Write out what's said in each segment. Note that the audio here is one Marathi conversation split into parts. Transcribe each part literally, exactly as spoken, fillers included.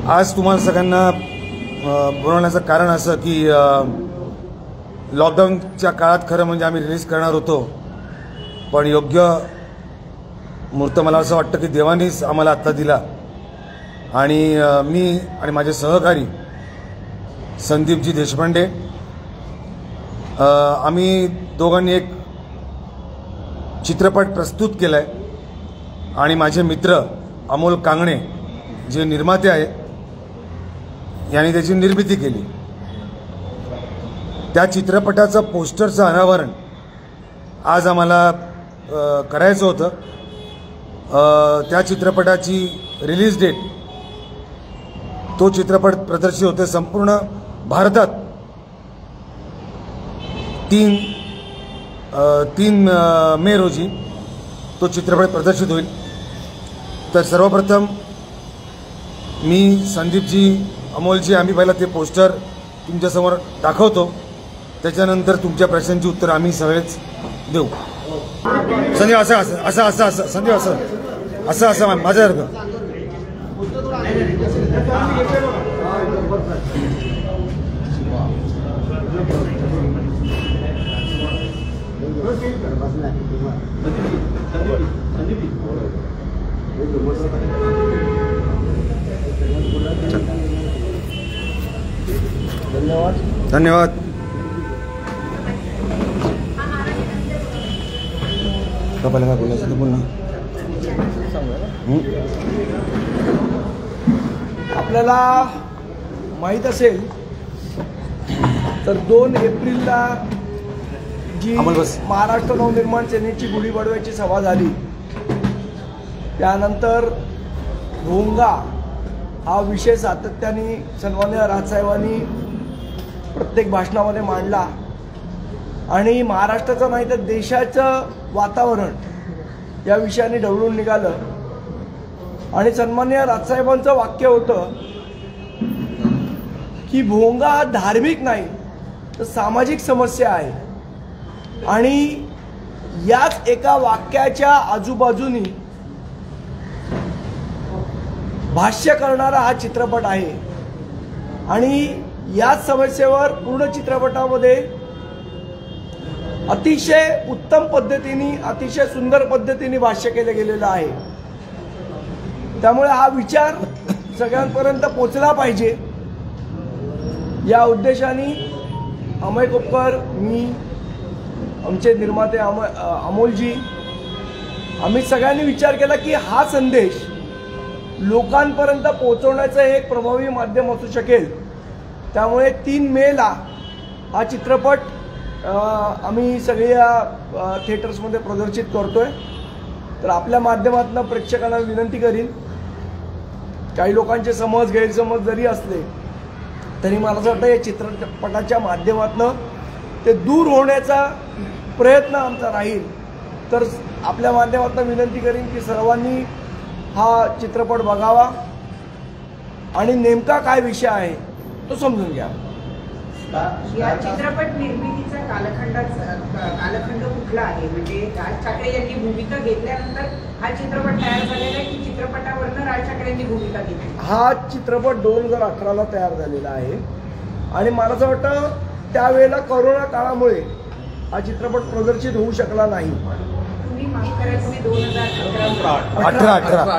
आज तुम्हाला सगळ्यांना बोलवण्याचं कारण असं की लॉकडाऊनच्या काळात खरं म्हणजे आम्ही रिलीज करणार होतो, पण योग्य मुहूर्त मला असं वाटतं की देवानीच आम्हाला आत्ता दिला आणि मी आणि माझे सहकारी संदीपजी देशपांडे आम्ही दोघांनी एक चित्रपट प्रस्तुत केलाय आणि माझे मित्र अमोल कांगणे जे निर्माते आहेत यांनी त्याची निर्मिती केली। त्या चित्रपटाचं पोस्टरचं अनावरण आज आम्हाला करायचं होतं। त्या चित्रपटाची रिलीज डेट, तो चित्रपट प्रदर्शित होते संपूर्ण भारतात तीन तीन मे रोजी तो चित्रपट प्रदर्शित होईल। तर सर्वप्रथम मी संदीपजी अमोलजी आम्ही पहिला ते पोस्टर तुमच्यासमोर दाखवतो, त्याच्यानंतर तुमच्या प्रश्नांची उत्तर आम्ही सगळेच देऊ। संदीप असं असं असं असं असं संदीप असं असं असं माझ्यासारखं धन्यवाद धन्यवाद। कपाला काय बोलायचं ते बोल ना। आपल्याला माहीत असेल तर दोन एप्रिलला जी महाराष्ट्र नवनिर्माण सेनेची गुढीपाडव्याची सभा झाली, त्यानंतर भोंगा हा विषय सातत्याने सन्माननीय राजसाहेबांनी प्रत्येक भाषणामध्ये मांडला आणि महाराष्ट्राचं नाही तर देशाचं वातावरण या विषयाने ढवळून निघालं आणि सन्माननीय राजसाहेबांचं वाक्य होतं की भोंगा हा धार्मिक नाही तर सामाजिक समस्या आहे आणि याच एका वाक्याच्या आजूबाजूनी भाष्य करणारा हा चित्रपट आहे आणि याच समस्येवर पूर्ण चित्रपटामध्ये अतिशय उत्तम पद्धतीने अतिशय सुंदर पद्धतीने भाष्य केले गेलेलं आहे। त्यामुळे हा विचार सगळ्यांपर्यंत पोचला पाहिजे या उद्देशाने अमय कोपकर, मी, आमचे निर्माते अमय अमोलजी आम्ही सगळ्यांनी विचार केला की हा संदेश लोकांपर्यंत पोहोचवण्याचं एक प्रभावी माध्यम असू शकेल। त्यामुळे तीन मेला हा चित्रपट आम्ही सगळ्या थिएटर्समध्ये प्रदर्शित करतोय। तर आपल्या माध्यमातून प्रेक्षकांना विनंती करीन, काही लोकांचे समज गैरसमज जरी असले तरी मला असं वाटतं या चित्रपटाच्या माध्यमातून ते दूर होण्याचा प्रयत्न आमचा राहील। तर आपल्या माध्यमातून विनंती करीन की सर्वांनी हा चित्रपट बघावा आणि नेमका काय विषय आहे तो समजून घ्या। या चित्रपट निर्मितीचा कालखंडाचा कालखंड कुठला आहे, म्हणजे राज ठाकरे यांनी भूमिका घेतल्यानंतर हा चित्रपट तयार झालेला आहे की चित्रपटावरनं राज ठाकरे यांनी भूमिका घेतली? हा चित्रपट दोन हजार अठराला तयार झालेला आहे आणि मला असं वाटतं त्यावेळेला कोरोना काळामुळे हा चित्रपट प्रदर्शित होऊ शकला नाही। तुम्ही माफ करा, तुम्ही दोन हजार अठरा अठरा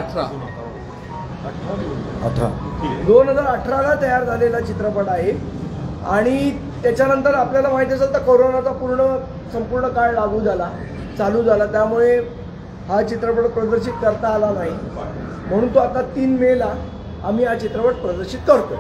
अठरा दोन हजार अठराला तयार झालेला चित्रपट आहे आणि त्याच्यानंतर आपल्याला माहिती असेल तर कोरोनाचा पूर्ण संपूर्ण काळ लागू झाला चालू झाला, त्यामुळे हा चित्रपट प्रदर्शित करता आला नाही, म्हणून तो आता तीन मेला आम्ही हा चित्रपट प्रदर्शित करतोय।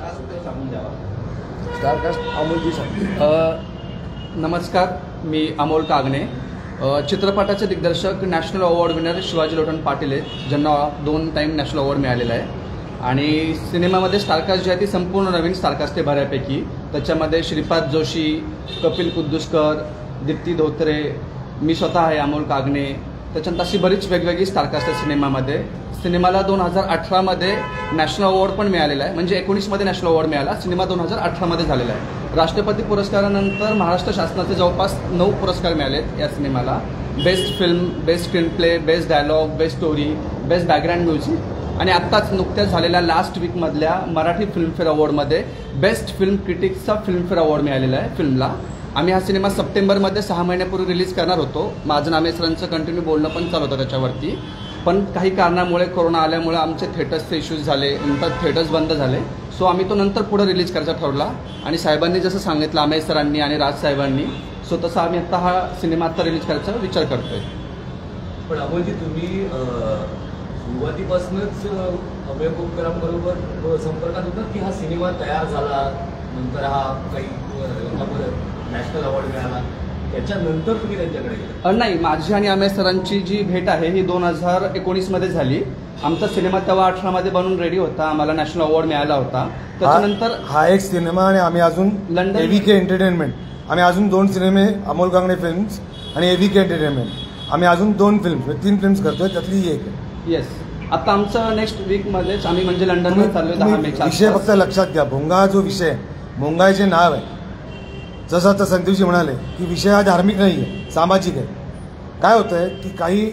स्टारकास्ट अमोलजी सांग। नमस्कार, मी अमोल कांगणे, चित्रपटाचे दिग्दर्शक national award winner Shivaji Lotan Patil आहेत, ज्यांना दोन टाईम नॅशनल अवॉर्ड मिळालेला आहे आणि सिनेमामध्ये स्टारकास्ट जी आहे ती संपूर्ण नवीन स्टारकास्ट आहे बऱ्यापैकी। त्याच्यामध्ये श्रीपाद जोशी, कपिल कुद्दुस्कर, दीप्ती धोत्रे, मी स्वतः आहे अमोल कांगणे, त्याच्यानंतर अशी बरीच वेगवेगळी स्टारकास्ट आहे सिनेमामध्ये। सिनेमाला दोन हजार अठरामध्ये नॅशनल अवॉर्ड पण मिळालेला आहे, म्हणजे एकोणीसमध्ये नॅशनल अवॉर्ड मिळाला, सिनेमा दोन हजार अठरामध्ये झालेला आहे। राष्ट्रपती पुरस्कारानंतर महाराष्ट्र शासनाचे जवळपास नऊ पुरस्कार मिळालेत या सिनेमाला। Best film, best screenplay, best dialogue, best story, best background music आणि आत्ताच नुकत्याच झालेल्या लास्ट वीकमधल्या मराठी फिल्मफेअर अवॉर्डमध्ये बेस्ट फिल्म क्रिटिक्सचा फिल्मफेअर अवॉर्ड मिळालेला आहे फिल्मला. आम्ही हा सिनेमा सप्टेंबरमध्ये सहा महिन्यापूर्वी रिलीज करणार होतो. माझं नामे सरांचं कंटिन्यू बोलणं पण चालू होतं त्याच्यावरती, पण काही कारणामुळे कोरोना आल्यामुळे आमचे थिएटर्सचे इश्यूज झाले, नंतर थिएटर्स बंद झाले. सो आम्ही तो नंतर पुढे रिलीज करायचा ठरवला आणि साहेबांनी जसं सांगितलं आमेश सरांनी आणि राज साहेबांनी, सो तसं आम्ही आत्ता हा सिनेमा आत्ता रिलीज करायचा विचार करतोय. पण अमोलजी तुम्ही सुरुवातीपासूनच अभय कोपकरांबरोबर संपर्कात होता की हा सिनेमा तयार झाला नंतर हा काही नॅशनल अवॉर्ड मिळाला त्याच्यानंतर तुम्ही त्यांच्याकडे गेला? नाही, माझी आणि अमेश सरांची जी भेट आहे ही दोन हजार एकोणीसमध्ये झाली. आमचा सिनेमा तेव्हा अठरामध्ये बनून रेडी होता, आम्हाला नॅशनल अवॉर्ड मिळाला होता. त्याच्यानंतर हा एक सिनेमा आणि आम्ही अजून लंडन एव्हीके एंटरटेनमेंट, आम्ही अजून दोन सिनेमे अमोल कांगणे फिल्म्स आणि एव्हीके एंटरटेनमेंट, आम्ही अजून दोन फिल्म्स तीन फिल्म्स करतोय, त्यातली एक आहे. येस, आता आमचं नेक्स्ट वीकमध्येच आम्ही म्हणजे लंडनमध्ये चाललोय दहा मेच्या विषय आसपास. फक्त लक्षात घ्या, भोंगा जो विषय भोंगा जे नाव आहे, जसं आता संदीपजी म्हणाले की विषय हा धार्मिक नाही आहे, सामाजिक आहे. काय होतं आहे की काही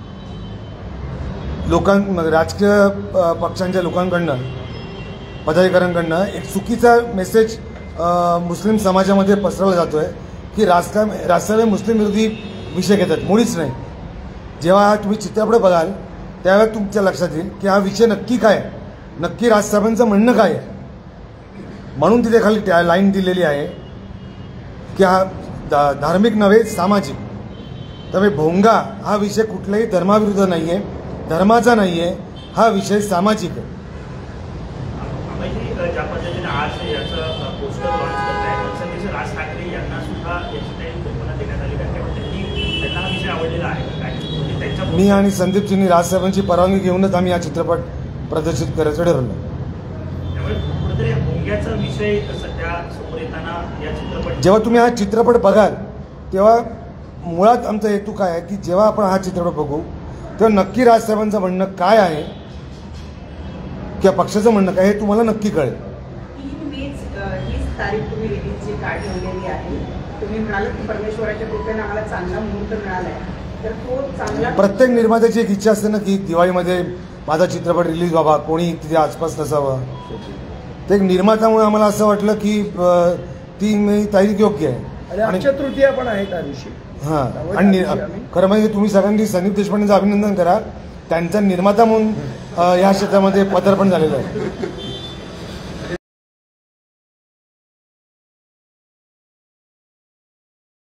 लोकां राजकीय पक्षांच्या लोकांकडनं पदाधिकाऱ्यांकडनं एक चुकीचा मेसेज मुस्लिम समाजामध्ये पसरवला जातो आहे की राजकारण राजकारण मुस्लिम विरोधी विषय घेतात. मुळीच नाही. जेव्हा तुम्ही चित्रपट बघाल त्यावेळेस तुमच्या लक्षात येईल की हा विषय नक्की काय आहे, नक्की राजसाहेबांचं म्हणणं काय आहे. म्हणून तिथे खाली त्या लाईन दिलेली आहे की हा धार्मिक नव्हे सामाजिक. त्यामुळे भोंगा हा विषय कुठल्याही धर्माविरुद्ध नाही आहे, धर्माचा नाही आहे, हा विषय सामाजिक आहे. ज्या पद्धतीने आज याचं पोस्टर लॉन्च करत आहे तसं राज ठाकरे यांना सुद्धा याची काही कल्पना देण्यात आली आहे, त्यांनी त्यांना हा विषय आवडलेला आहे काय त्यांच्या मी आणि संदीपजींनी राजसाहेबांची परवानगी घेऊनच आम्ही हा चित्रपट प्रदर्शित करायचं ठरवलं. त्यामुळे कुठेतरी भोंग्याचा विषय सध्या समोर येताना या चित्रपट जेव्हा तुम्ही हा चित्रपट बघाल तेव्हा मुळात आमचा हेतू काय आहे की जेव्हा आपण हा चित्रपट बघू तेव्हा नक्की राजसाहेबांचं म्हणणं काय आहे किंवा पक्षाचं म्हणणं काय हे तुम्हाला नक्की कळेल. तीन वीस हीच तारीख तुम्ही रिलीजची का ठेवलेली आहे? तुम्ही म्हणालात की परमेश्वराच्या कृपेने आम्हाला चांगला मुहूर्त मिळाला आहे, तर तो चांगला प्रत्येक निर्मात्याची एक इच्छा असते ना की दिवाळीमध्ये माझा चित्रपट रिलीज व्हावा, कोणी तिथे आसपास नसावं. ते एक निर्मात्यामुळे आम्हाला असं वाटलं की तीन मे तारीख योग्य आहे. आणि अक्षय तृतीया पण आहे त्या दिवशी. हां, आणि खरं म्हणजे तुम्ही सगळ्यांनी संदीप देशपांडेचं अभिनंदन करा, त्यांचा निर्माता म्हणून या क्षेत्रामध्ये पदार्पण झालेलं आहे.